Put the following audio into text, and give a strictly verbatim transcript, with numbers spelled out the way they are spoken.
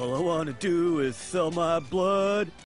All I wanna do is sell my blood.